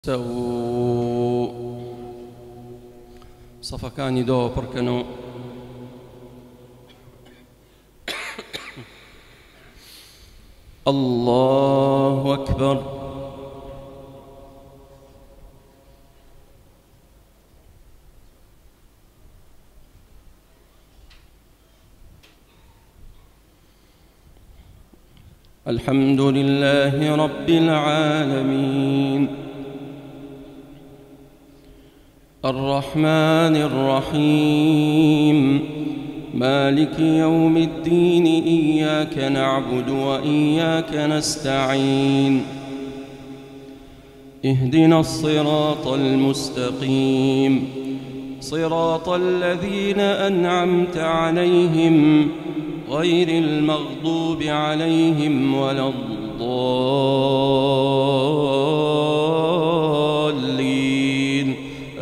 سو صفكاني دو بركنو الله أكبر. الحمد لله رب العالمين الرحمن الرحيم مالك يوم الدين إياك نعبد وإياك نستعين اهدنا الصراط المستقيم صراط الذين أنعمت عليهم غير المغضوب عليهم ولا الضالين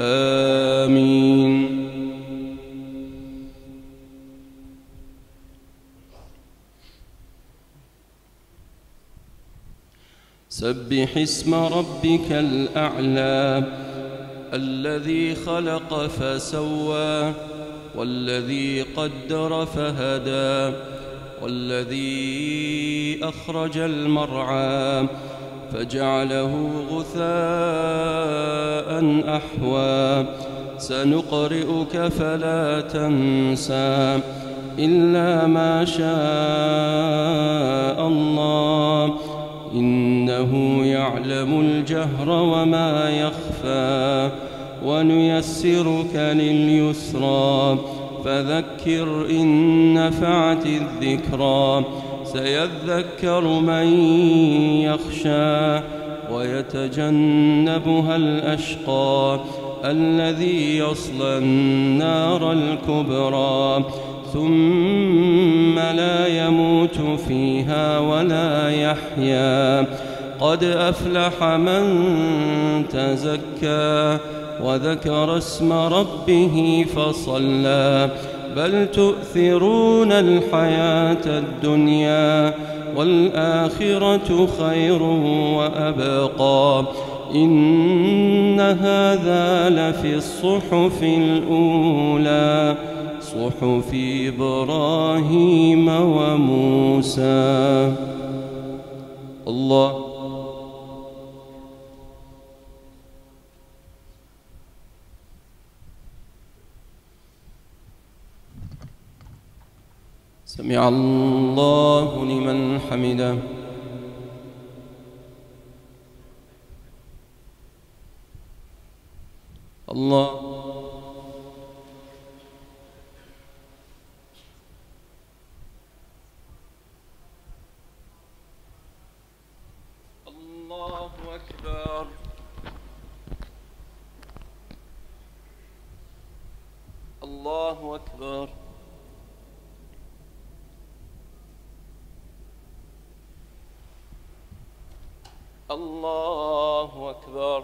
آمين. سبح اسم ربك الأعلى الذي خلق فسوى والذي قدر فهدى والذي أخرج المرعى فجعله غثاء أحوى سنقرئك فلا تنسى إلا ما شاء الله إنه يعلم الجهر وما يخفى ونيسرك لليسرى فذكر إن نفعت الذكرى سيذكر من يخشى ويتجنبها الأشقى الذي يصلى النار الكبرى ثم لا يموت فيها ولا يحيا قد أفلح من تزكى وذكر اسم ربه فصلى بل تؤثرون الحياة الدنيا والآخرة خير وأبقى إن هذا لفي الصحف الأولى صحف إبراهيم وموسى. الله سمع الله لمن حمده. الله الله أكبر. الله أكبر. الله أكبر.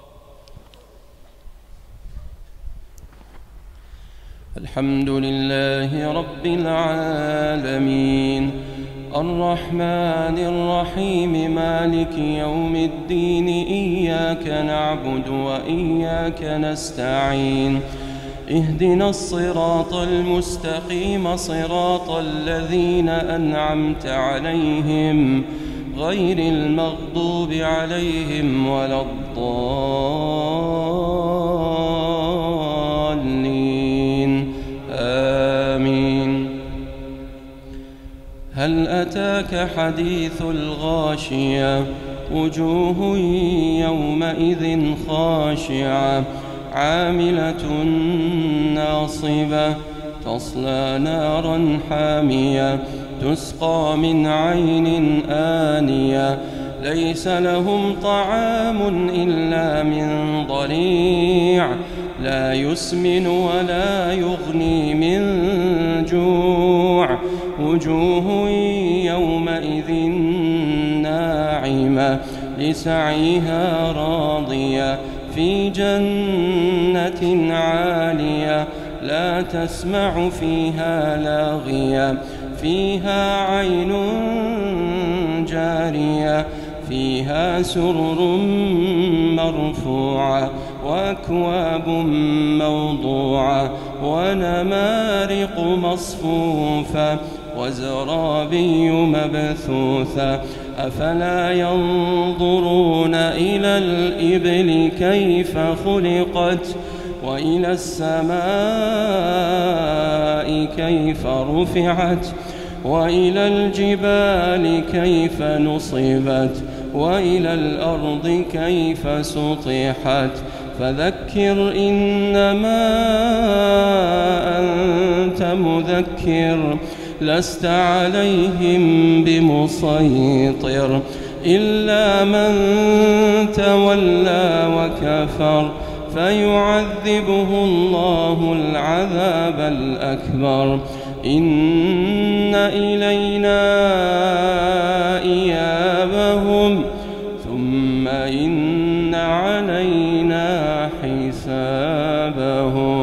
الحمد لله رب العالمين الرحمن الرحيم مالك يوم الدين إياك نعبد وإياك نستعين اهدنا الصراط المستقيم صراط الذين أنعمت عليهم غير المغضوب عليهم ولا الضالين آمين. هل أتاك حديث الغاشية وجوه يومئذ خاشعة عاملة ناصبة تصلى نارا حامية تسقى من عين آنية ليس لهم طعام إلا من ضريع لا يسمن ولا يغني من جوع وجوه يومئذ ناعمة لسعيها راضية في جنة عالية لا تسمع فيها لاغية فيها عين جارية فيها سرر مرفوعة وأكواب موضوعة ونمارق مصفوفة وزرابي مبثوثة أفلا ينظرون إلى الإبل كيف خلقت وإلى السماء كيف رفعت وإلى الجبال كيف نصبت وإلى الأرض كيف سطحت فذكر إنما أنت مذكر لست عليهم بمسيطر إلا من تولى وكفر فيعذبه الله العذاب الأكبر إن إلينا إيابهم ثم إن علينا حسابهم.